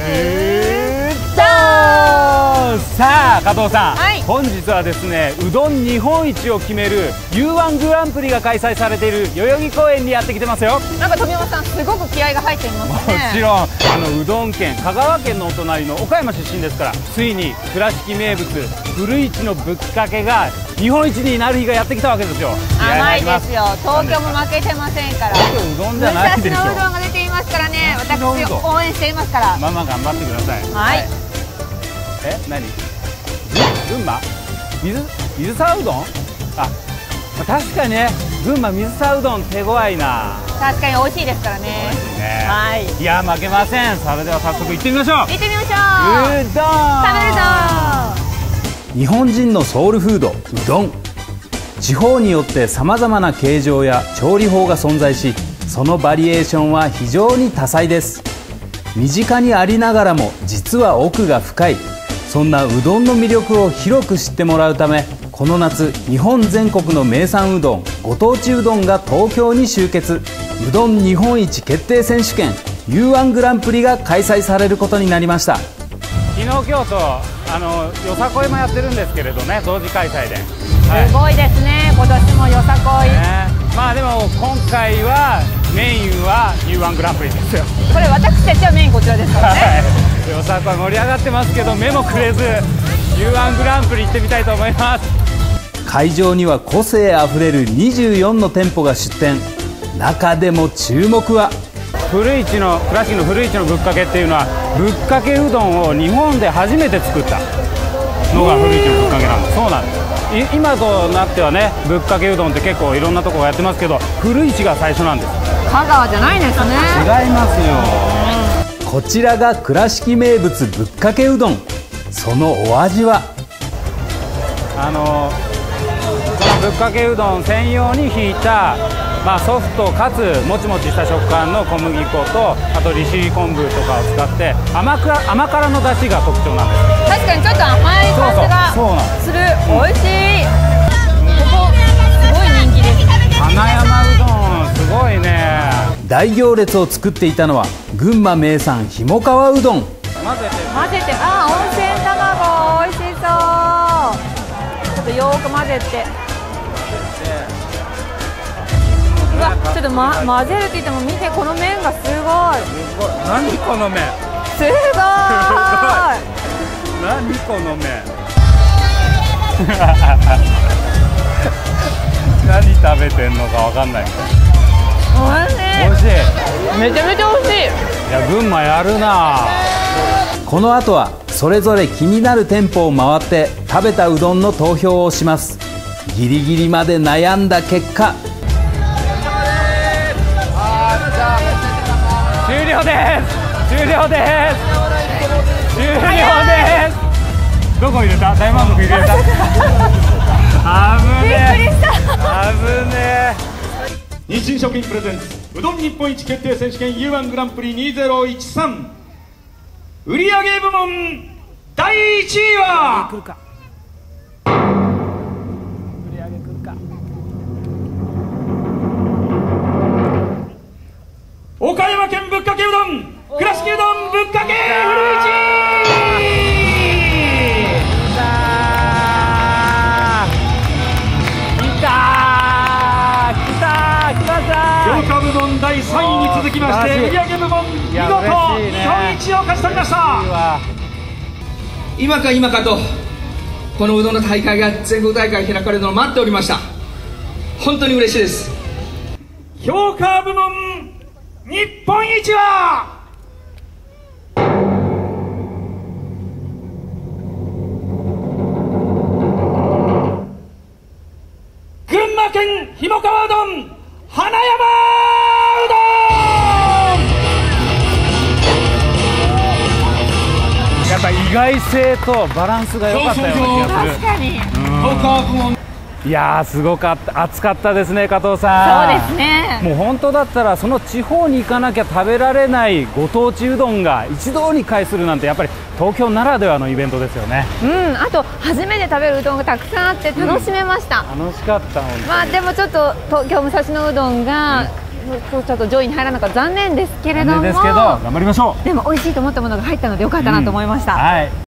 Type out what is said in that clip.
さあ加藤さん、 はい、 本日はですねうどん日本一を決める U1 グランプリが開催されている代々木公園にやってきてますよ。 なんか富山さんすごく気合が入っていますね。 もちろんうどん県香川県のお隣の岡山出身ですから、ついに倉敷名物古市のぶっかけが日本一になる日がやってきたわけですよ。 甘いですよ。東京も負けてませんから。 うどんじゃないでしょ。 武蔵野うどんが出ていますからね。私応援していますから。 ママ頑張ってください。 はい。 何？群馬？水沢うどん？あ、確かにね、群馬水沢うどん手強いな。 確かに美味しいですからね。はい。 いや負けません。それでは早速行ってみましょう。 行ってみましょう。 うどん。 食べるぞ。 日本人のソウルフードうどん。地方によってさまざまな形状や調理法が存在し、そのバリエーションは非常に多彩です。身近にありながらも実は奥が深い、そんなうどんの魅力を広く知ってもらうため、この夏日本全国の名産うどんご当地うどんが東京に集結。うどん日本一決定選手権 U1 グランプリが開催されることになりました。昨日今日とよさこいもやってるんですけれどね、同時開催で、 すごいですね、今年もよさこい、 まあでも今回はメインは U1 グランプリですよ。 これ私たちはメインこちらですからね、 よさこい盛り上がってますけど目もくれず U1 グランプリ行ってみたいと思います。会場には個性あふれる24の店舗が出店。中でも注目は倉敷の古市のぶっかけっていうのは、ぶっかけうどんを日本で初めて作ったのが古市のぶっかけなんです。そうなんです。今となってはね、ぶっかけうどんって結構いろんなとこがやってますけど、古市が最初なんです。 香川じゃないですね。 違いますよ。こちらが倉敷名物ぶっかけうどん。そのお味はこのぶっかけうどん専用にひいた、ソフトかつもちもちした食感の小麦粉と、あと利尻昆布とかを使って甘辛の出汁が特徴なんです。 確かにちょっと甘い感じがする。美味しい。ここすごい人気です。 花山うどんすごいね。大行列を作っていたのは群馬名産ひもかわうどん。混ぜて、 温泉卵美味しそう。ちょっとよーく混ぜて、うわ、ちょっと、混ぜるって言っても見て、この麺がすごい。 何この麺。 すごい。 何この麺。何食べてんのかわかんない。 おいしい。 美味しい。 めちゃめちゃ美味しい。 いや、群馬やるな。この後はそれぞれ気になる店舗を回って食べたうどんの投票をします。ギリギリまで悩んだ結果、終了です。終了です。終了です。どこ入れた？大満足入れた。危ねえ。びっくりした。危ねえ。 日清食品プレゼンツうどん日本一決定選手権 U1 グランプリ2013、売上部門第1位は来るか。売上来るか。 岡山県ぶっかけうどん、倉敷うどんぶっかけ古市。評価部門第3位に続きまして、売上部門見事日本一を勝ち取りました。 今か今かとこのうどんの大会が全国大会開かれるのを待っておりました。本当に嬉しいです。 評価部門日本一は群馬県ひもかわうどん花山うどん。 やっぱ意外性とバランスが良かったような気がする。 確かに。 評価部門いやーすごかった、熱かったですね加藤さん。 そうですね。 もう本当だったらその地方に行かなきゃ食べられないご当地うどんが一堂に会するなんて、やっぱり東京ならではのイベントですよね。 あと初めて食べるうどんがたくさんあって楽しめました。 楽しかった。本当に。 でもちょっと東京武蔵野うどんがちょっと上位に入らなかった残念ですけれども、 頑張りましょう。 でも美味しいと思ったものが入ったのでよかったなと思いました。 はい。